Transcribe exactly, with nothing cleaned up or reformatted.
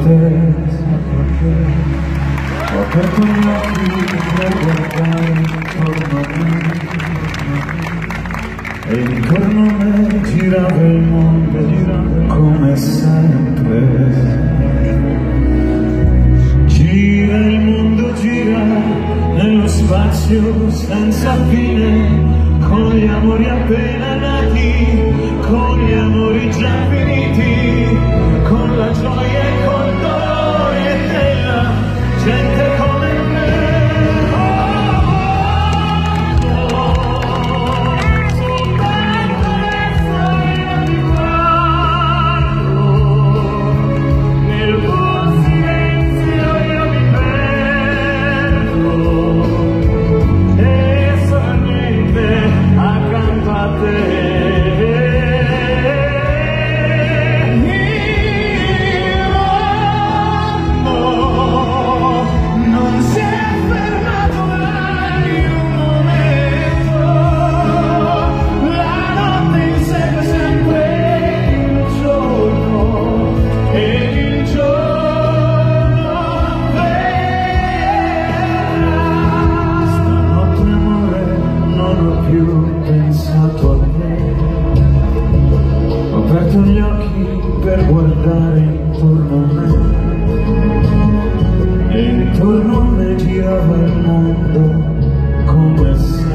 te, ho aperto gli occhi per guardare intorno a me, e intorno a me girava il mondo, girava come sempre. Gira il mondo, gira nello spazio senza fine, con gli amori appena nati, con gli amori già finiti, con la gioia e col dolore della gente come me. Oh, oh, soltanto adesso io ti guardo, nel tuo silenzio io mi perdo, e solamente accanto a te. Pensato a te, ho aperto gli occhi per guardare intorno a me, e intorno a me girava il mondo come se